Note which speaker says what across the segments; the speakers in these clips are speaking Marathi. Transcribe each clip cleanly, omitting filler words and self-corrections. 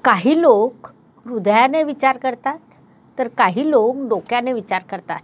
Speaker 1: काही लोक हृदयाने विचार करतात, तर काही लोक डोक्याने विचार करतात,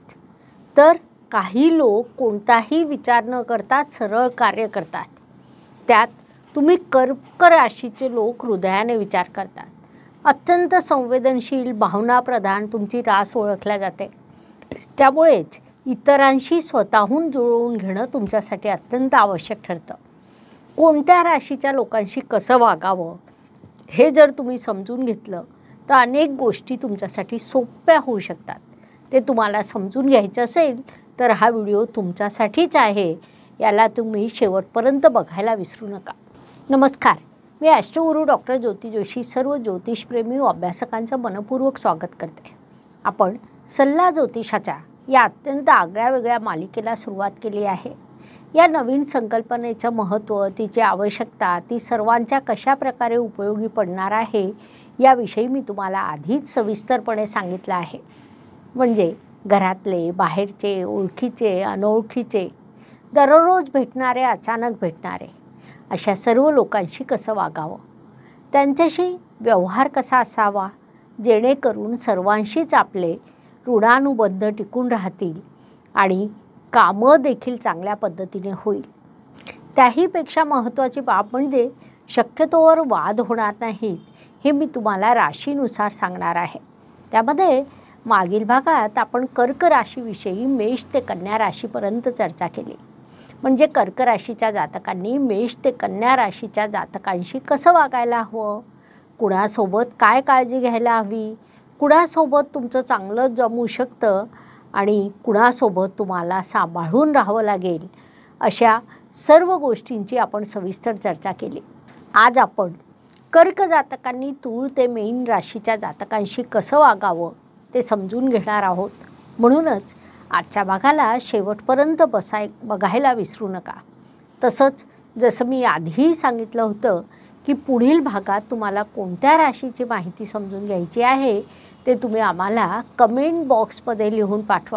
Speaker 1: तर काही लोक कोणताही विचार न करता सरळ कार्य करतात. त्यात तुम्ही कर्क राशीचे लोक हृदयाने विचार करतात. अत्यंत संवेदनशील, भावनाप्रधान तुमची रास ओळखल्या जाते. त्यामुळेच इतरांशी स्वतःहून जुळवून घेणं तुमच्यासाठी अत्यंत आवश्यक ठरतं. कोणत्या राशीच्या लोकांशी कसं वागावं हे जर तुम्ही समजून घेतलं तर अनेक गोष्टी तुमच्यासाठी सोप्या होऊ शकतात. ते तुम्हाला समजून घ्यायचं असेल तर हा व्हिडिओ तुमच्यासाठीच आहे. याला तुम्ही शेवटपर्यंत बघायला विसरू नका. नमस्कार, मी ॲस्ट्रोगुरू डॉक्टर ज्योती जोशी सर्व ज्योतिषप्रेमी व अभ्यासकांचं मनपूर्वक स्वागत करते. आपण सल्ला ज्योतिषाच्या या अत्यंत आगळ्यावेगळ्या मालिकेला सुरुवात केली आहे. या नवीन संकल्पनेचं महत्त्व, तिची आवश्यकता, ती सर्वांच्या कशा प्रकारे उपयोगी पडणार आहे याविषयी मी तुम्हाला आधीच सविस्तरपणे सांगितलं आहे. म्हणजे घरातले, बाहेरचे, ओळखीचे, अनोळखीचे, दररोज भेटणारे, अचानक भेटणारे अशा सर्व लोकांशी कसं वागावं, त्यांच्याशी व्यवहार कसा असावा जेणेकरून सर्वांशीच आपले ऋणानुबंध टिकून राहतील आणि कामं देखील चांगल्या पद्धतीने होईल. त्याहीपेक्षा महत्त्वाची बाब म्हणजे शक्यतोवर वाद होणार नाहीत हे मी तुम्हाला राशीनुसार सांगणार आहे. त्यामध्ये मागील भागात आपण कर्क राशीविषयी मेष ते कन्या राशीपर्यंत चर्चा केली. म्हणजे कर्क राशीच्या जातकांनी मेष ते कन्या राशीच्या जातकांशी कसं वागायला हवं, कुणासोबत काय काळजी घ्यायला हवी, कुणासोबत तुमचं चांगलं जमू शकतं आणि कुणासोबत तुम्हाला सांभाळून राहावं लागेल, अशा सर्व गोष्टींची आपण सविस्तर चर्चा केली. आज आपण कर्क जातकांनी तूळ ते मीन राशीच्या जातकांशी कसं वागावं ते समजून घेणार आहोत. म्हणूनच आजच्या भागाला शेवटपर्यंत बघायला विसरू नका. तसंच जसं मी आधीही सांगितलं होतं की पुढील भागात तुम्हाला कोणत्या राशीची माहिती समजून घ्यायची आहे ते तुम्ही आम्हाला कमेंट बॉक्समध्ये लिहून पाठवा.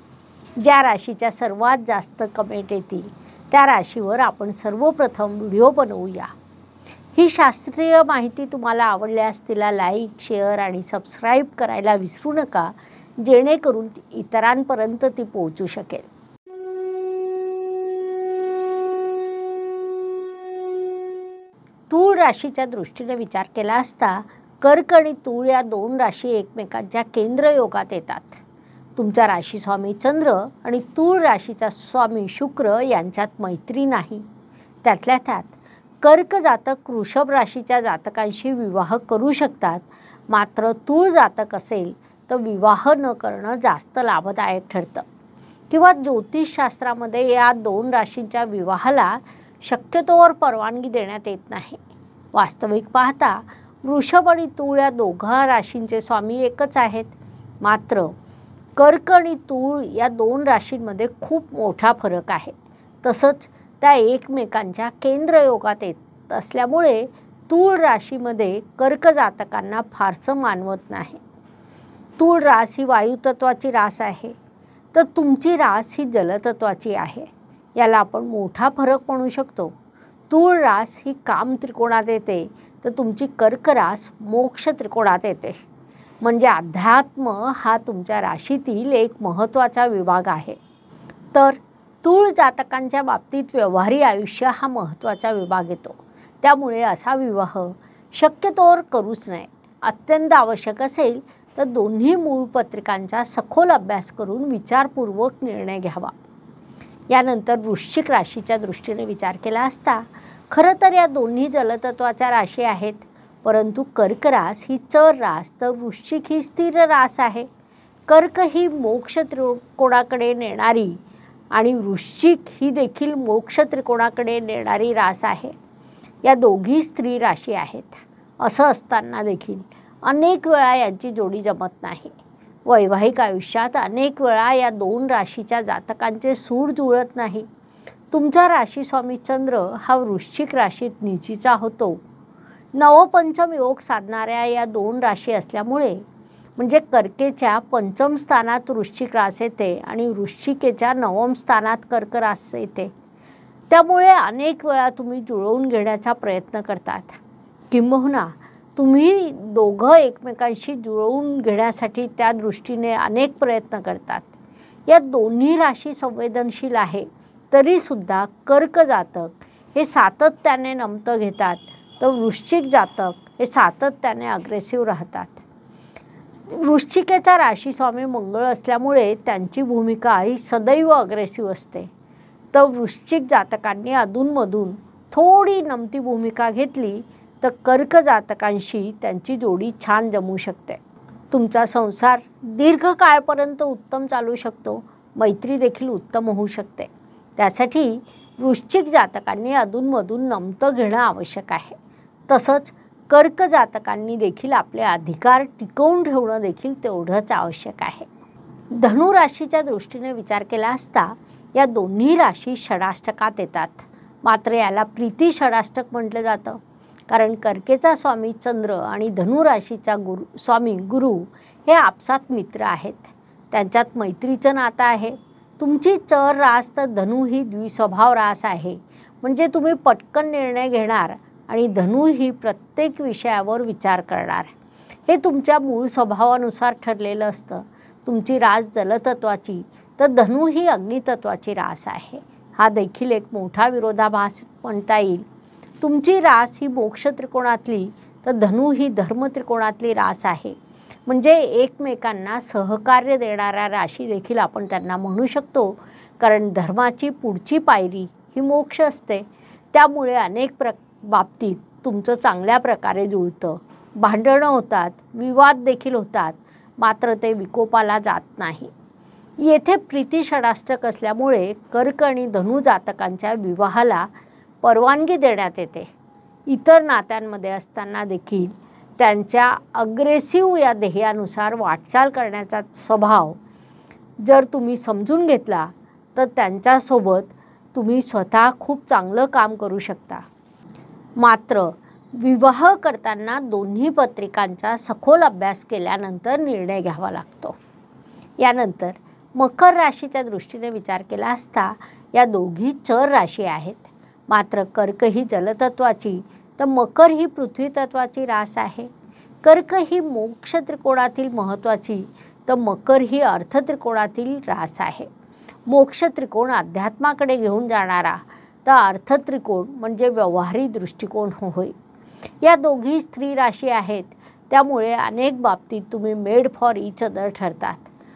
Speaker 1: ज्या राशीच्या सर्वात जास्त कमेंट येतील त्या राशीवर आपण सर्वप्रथम व्हिडिओ बनवूया. ही शास्त्रीय माहिती तुम्हाला आवडल्यास तिला लाईक, शेअर आणि सबस्क्राईब करायला विसरू नका, जेणेकरून इतरांपर्यंत ती पोहोचू शकेल. तूळ राशीच्या दृष्टीने विचार केला असता कर्क आणि तूळ या दोन राशी एकमेकांच्या केंद्रयोगात येतात. तुमचा राशी स्वामी चंद्र आणि तूळ राशीचा स्वामी शुक्र यांच्यात मैत्री नाही. त्यातल्या त्यात कर्क जातक वृषभ राशीच्या जातकांशी विवाह करू शकतात, मात्र तूळ जातक असेल तर विवाह न करणं जास्त लाभदायक ठरतं. किंवा ज्योतिषशास्त्रामध्ये या दोन राशींच्या विवाहाला शक्यतोवर परवानगी देण्यात येत नाही. वास्तविक पाहता वृषभ आणि तूळ या दोघा राशींचे स्वामी एकच आहेत, मात्र कर्क आणि तूळ या दोन राशींमध्ये खूप मोठा फरक आहे. तसंच त्या एकमेकांच्या केंद्रयोगात येत असल्यामुळे तूळ राशीमध्ये कर्क जातकांना फारसं मानवत नाही. तूळ रास ही वायुतत्वाची रास आहे, तर तुमची रास ही जलतत्वाची आहे. याला आपण मोठा फरक म्हणू शकतो. तूळ रास ही काम त्रिकोणात येते, तर तुमची कर्क रास मोक्ष त्रिकोणात येते. म्हणजे अध्यात्म हा तुमच्या राशीतील एक महत्त्वाचा विभाग आहे. तर तूळ जातकांच्या बाबतीत व्यवहारी आयुष्य हा महत्त्वाचा विभाग येतो. त्यामुळे असा विवाह शक्यतोवर करूच नये. अत्यंत आवश्यक असेल तर दोन्ही मूळ पत्रिकांचा सखोल अभ्यास करून विचारपूर्वक निर्णय घ्यावा. यानंतर वृश्चिक राशीच्या दृष्टीने विचार केला असता खरं तर या दोन्ही जलतत्वाच्या राशी आहेत, परंतु कर्क रास ही चर रास तर वृश्चिक ही स्थिर रास आहे. कर्क ही मोक्ष त्रिकोणाकडे नेणारी आणि वृश्चिक ही देखील मोक्ष त्रिकोणाकडे नेणारी रास आहे. या दोघी स्त्री राशी आहेत. असं असताना देखील अनेक वेळा यांची जोडी जमत नाही. वैवाहिक आयुष्यात अनेक वेळा या दोन राशीच्या जातकांचे सूर जुळत नाही. तुमचा राशी स्वामी चंद्र हा वृश्चिक राशीत नीचीचा होतो. नवपंचम योग साधणाऱ्या या दोन राशी असल्यामुळे म्हणजे कर्केच्या पंचम स्थानात वृश्चिक रास येते आणि वृश्चिकेच्या नवम स्थानात कर्क रास येते. त्यामुळे अनेक वेळा तुम्ही जुळवून घेण्याचा प्रयत्न करतात, किंबहुना तुम्ही दोघं एकमेकांशी जुळवून घेण्यासाठी त्या दृष्टीने अनेक प्रयत्न करतात. या दोन्ही राशी संवेदनशील आहे तरीसुद्धा कर्क जातक हे सातत्याने नमतं घेतात, तर वृश्चिक जातक हे सातत्याने अग्रेसिव्ह राहतात. वृश्चिकेचा राशीस्वामी मंगळ असल्यामुळे त्यांची भूमिका ही सदैव अग्रेसिव्ह असते, तर वृश्चिक जातकांनी अधूनमधून थोडी नमती भूमिका घेतली तर कर्क जातकांशी त्यांची जोडी छान जमू शकते. तुमचा संसार दीर्घकाळपर्यंत उत्तम चालू शकतो, मैत्री देखील उत्तम होऊ शकते. त्यासाठी वृश्चिक जातकांनी अधूनमधून नमतं घेणं आवश्यक आहे. तसंच कर्क जातकांनी देखील आपले अधिकार टिकवून ठेवणं देखील तेवढंच आवश्यक आहे. धनु राशीच्या दृष्टीने विचार केला असता या दोन्ही राशी षडाष्टकात येतात. मात्र याला प्रीती षडाष्टक म्हटलं जातं, कारण कर्केचा स्वामी चंद्र आणि धनु राशीचा स्वामी गुरु हे आपसात मित्र आहेत. त्यांच्यात मैत्रीचं नातं आहे. तुमची चर रास तर धनु ही द्विस्वभाव रास आहे, म्हणजे तुम्ही पटकन निर्णय घेणार आणि धनु ही प्रत्येक विषयावर विचार करणार. हे तुमच्या मूळ स्वभावानुसार ठरलेलं असतं. तुमची रास जलतत्वाची तर धनु ही अग्नितत्वाची रास आहे. हा देखील एक मोठा विरोधाभास म्हणता येईल. तुमची रास ही मोक्ष त्रिकोणातली तर धनु ही धर्म त्रिकोणातली रास आहे, म्हणजे एकमेकांना सहकार्य देणाऱ्या राशी देखील आपण त्यांना म्हणू शकतो, कारण धर्माची पुढची पायरी ही मोक्ष असते. त्यामुळे अनेक बाबतीत तुमचं चांगल्या प्रकारे जुळतं. भांडणं होतात, विवाद देखील होतात, मात्र ते विकोपाला जात नाही. येथे प्रीती षडाष्टक असल्यामुळे कर्क आणि धनु जातकांच्या विवाहाला परवानगी देण्यात येते. इतर नात्यांमध्ये असताना देखील त्यांच्या अग्रेसिव्ह या ध्येयानुसार वाटचाल करण्याचा स्वभाव जर तुम्ही समजून घेतला तर त्यांच्यासोबत तुम्ही स्वतः खूप चांगलं काम करू शकता. मात्र विवाह करताना दोन्ही पत्रिकांचा सखोल अभ्यास केल्यानंतर निर्णय घ्यावा लागतो. यानंतर मकर राशीच्या दृष्टीने विचार केला असता या दोघी चर राशी आहेत. मात्र कर्क ही जलतत्वाची तर मकर ही पृथ्वी तत्वाची रास आहे. कर्क ही मोक्ष त्रिकोणातील महत्त्वाची तर मकर ही अर्थ त्रिकोणातील रास आहे. मोक्ष त्रिकोण अध्यात्माकडे घेऊन जाणारा तर अर्थ त्रिकोण म्हणजे व्यवहारी दृष्टिकोन होय. या दोघी स्त्री राशी आहेत, त्यामुळे अनेक बाबतीत तुम्ही मेड फॉर इच अदर ठरतात.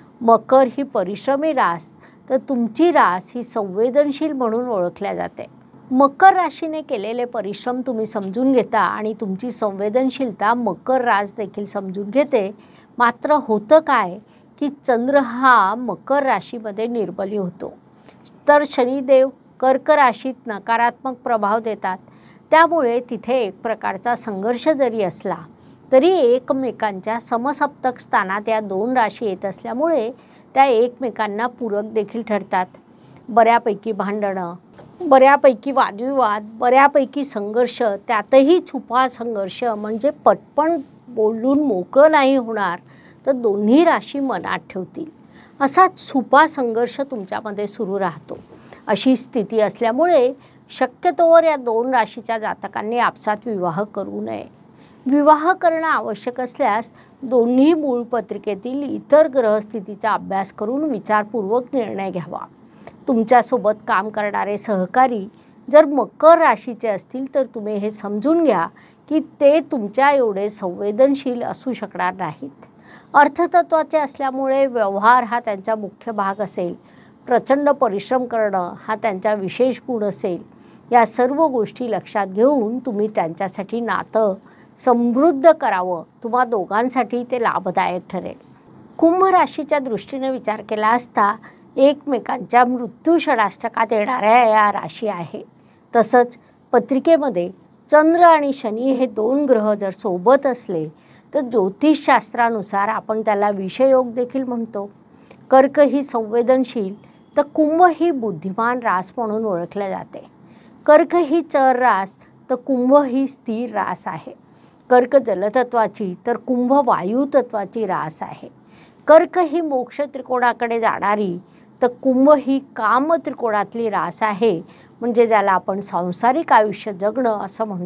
Speaker 1: मकर ही परिश्रमी रास तर तुमची रास ही संवेदनशील म्हणून ओळखल्या जाते. मकर राशीने केलेले परिश्रम तुम्ही समजून घेता आणि तुमची संवेदनशीलता मकर रास देखील समजून घेते. मात्र होतं काय की चंद्र हा मकर राशीमध्ये निर्बली होतो, तर शनिदेव कर्क राशीत नकारात्मक प्रभाव देतात. त्यामुळे तिथे एक प्रकारचा संघर्ष जरी असला तरी एकमेकांच्या समसप्तक स्थानात या दोन राशी येत असल्यामुळे त्या एकमेकांना पूरक देखील ठरतात. बऱ्यापैकी भांडणं, बऱ्यापैकी वादविवाद, बऱ्यापैकी संघर्ष, त्यातही छुपा संघर्ष म्हणजे पटपण बोलून मोकळं नाही होणार तर दोन्ही राशी मनात ठेवतील असा छुपा संघर्ष तुमच्यामध्ये सुरू राहतो. अशी स्थिती असल्यामुळे शक्यतोवर या दोन राशीच्या जातकांनी आपसात विवाह करू नये. विवाह करणं आवश्यक असल्यास दोन्ही मूळ पत्रिकेतील इतर ग्रहस्थितीचा अभ्यास करून विचारपूर्वक निर्णय घ्यावा. तुमच्यासोबत काम करणारे सहकारी जर मकर राशीचे असतील तर तुम्ही हे समजून घ्या की ते तुमच्या एवढे संवेदनशील असू शकणार नाहीत. अर्थतत्वाचे असल्यामुळे व्यवहार हा त्यांचा मुख्य भाग असेल. प्रचंड परिश्रम करणं हा त्यांचा विशेष गुण असेल. या सर्व गोष्टी लक्षात घेऊन तुम्ही त्यांच्यासाठी नातं समृद्ध करावं. तुम्हा दोघांसाठी ते लाभदायक ठरेल. कुंभ राशीच्या दृष्टीने विचार केला असता एकमेकांच्या मृत्यू षडाष्टकात येणाऱ्या या राशी आहे. तसंच पत्रिकेमध्ये चंद्र आणि शनी हे दोन ग्रह जर सोबत असले तर ज्योतिषशास्त्रानुसार आपण त्याला विषयोग देखील म्हणतो. कर्क ही संवेदनशील तर कुंभ ही बुद्धिमान रास म्हणून ओळखले जाते. कर्क ही चर रास तर कुंभ ही स्थिर रास आहे. कर्क जलतत्वाची तर कुंभ वायू तत्वाची रास आहे. कर्क ही मोक्ष त्रिकोणाकडे जाणारी तर कुंभ ही काम त्रिकोणातली रास आहे, म्हणजे ज्याला आपण सांसारिक आयुष्य जगणं असं म्हणतो.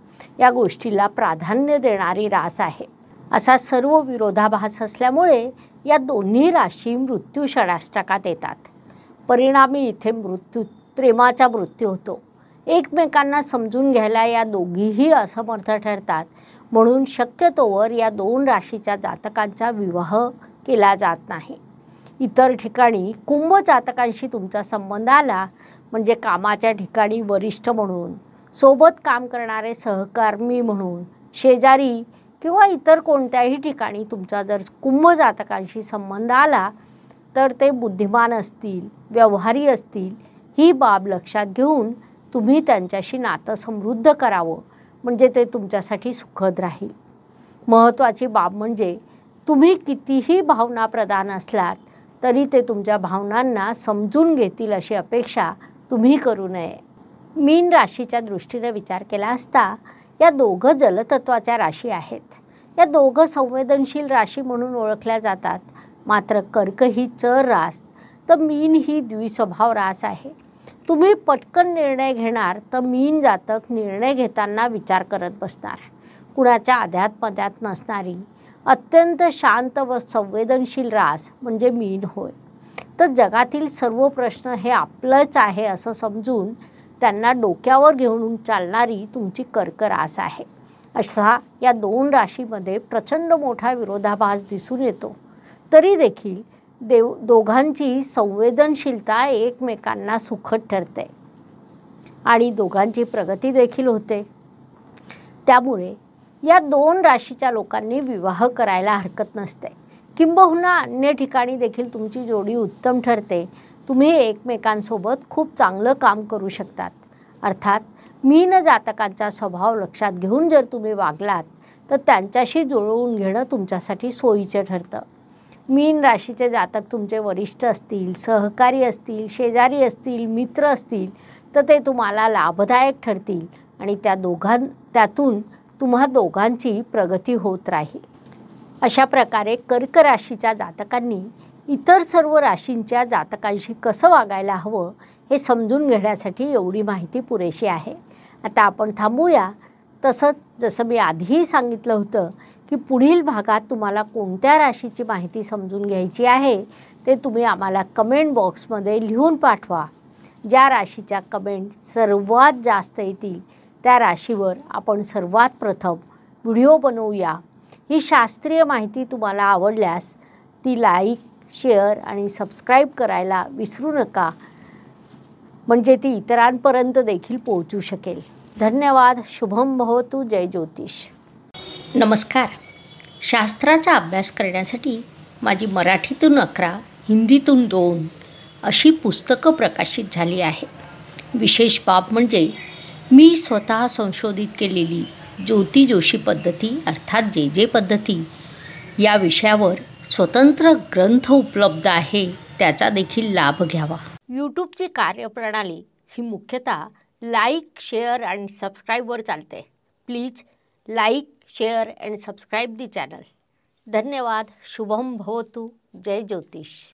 Speaker 1: या गोष्टीला प्राधान्य देणारी रास आहे. असा सर्व विरोधाभास असल्यामुळे या दोन्ही राशी मृत्यू षडाष्टकात येतात. परिणामी इथे प्रेमाचा मृत्यू होतो. एकमेकांना समजून घ्यायला या दोघीही असमर्थ ठरतात. म्हणून शक्यतोवर या 2 राशीच्या जातकांचा विवाह केला जात नाही. इतर ठिकाणी कुंभ जातकांशी तुमचा संबंध आला म्हणजे कामाच्या ठिकाणी वरिष्ठ म्हणून, सोबत काम करणारे सहकर्मी म्हणून, शेजारी किंवा इतर कोणत्याही ठिकाणी तुमचा जर कुंभ जातकांशी संबंध आला तर ते बुद्धिमान असतील, व्यवहारी असतील, ही बाब लक्षात घेऊन तुम्ही त्यांच्याशी नातं समृद्ध करावं म्हणजे ते तुमच्यासाठी सुखद राहील. महत्त्वाची बाब म्हणजे तुम्ही कितीही भावनाप्रधान असलात तरी ते तुमच्या भावनांना समजून घेतील अशी अपेक्षा तुम्ही करू नये. मीन राशीच्या दृष्टीने विचार केला असता या दोघं जलतत्वाच्या राशी आहेत. या दोघं संवेदनशील राशी म्हणून ओळखल्या जातात. मात्र कर्क ही चर रास तर मीन ही द्विस्वभाव रास आहे. तुम्ही पटकन निर्णय घेणार तर मीन जातक निर्णय घेताना विचार करत बसणार. कुणाच्या अध्यात्मध्यात नसणारी अत्यंत शांत व संवेदनशील रास म्हणजे मीन होय. तर जगातील सर्व प्रश्न हे आपलंच आहे असं समजून त्यांना डोक्यावर घेऊन चालणारी तुमची कर्क रास आहे. असा या 2 राशीमध्ये प्रचंड मोठा विरोधाभास दिसून येतो. तरी देखील दोघांची संवेदनशीलता एकमेकांना सुखद ठरते आणि दोघांची प्रगती देखील होते. त्यामुळे या 2 राशीच्या लोकांनी विवाह करायला हरकत नसते. किंबहुना अन्य ठिकाणी देखील तुमची जोडी उत्तम ठरते. तुम्ही एकमेकांसोबत खूप चांगलं काम करू शकतात. अर्थात मीन जातकांचा स्वभाव लक्षात घेऊन जर तुम्ही वागलात तर त्यांच्याशी जुळवून घेणं तुमच्यासाठी सोयीचं ठरतं. मीन राशीचे जातक तुमचे वरिष्ठ असतील, सहकारी असतील, शेजारी असतील, मित्र असतील तर ते तुम्हाला लाभदायक ठरतील आणि त्यातून तुम्हा दोघांची प्रगती होत राहील. अशा प्रकारे कर्क राशीच्या जातकांनी इतर सर्व राशींच्या जातकांशी कसं वागायला हवं हे समजून घेण्यासाठी एवढी माहिती पुरेशी आहे. आता आपण थांबूया. तसंच जसं मी आधीही सांगितलं होतं की पुढील भागात तुम्हाला कोणत्या राशीची माहिती समजून घ्यायची आहे ते तुम्ही आम्हाला कमेंट बॉक्समध्ये लिहून पाठवा. ज्या राशीच्या कमेंट सर्वात जास्त येतील त्या राशीवर आपण सर्वात प्रथम व्हिडिओ बनवूया. ही शास्त्रीय माहिती तुम्हाला आवडल्यास ती लाईक, शेअर आणि सबस्क्राईब करायला विसरू नका म्हणजे ती इतरांपर्यंत देखील पोहोचू शकेल. धन्यवाद. शुभम भवतु. जय ज्योतिष. नमस्कार. शास्त्राचा अभ्यास करण्यासाठी माझी मराठीतून 11, हिंदीतून 2 अशी पुस्तकं प्रकाशित झाली आहे. विशेष बाब म्हणजे मी स्वतः संशोधित केलेली ज्योती जोशी पद्धती अर्थात जे पद्धती या विषयावर स्वतंत्र ग्रंथ उपलब्ध आहे. त्याचा देखील लाभ घ्यावा. यूट्यूबची कार्यप्रणाली ही मुख्यतः लाईक, शेअर आणि सबस्क्राईबवर चालते. Please like, share and subscribe the channel. धन्यवाद. शुभम भवतु. जय ज्योतिष.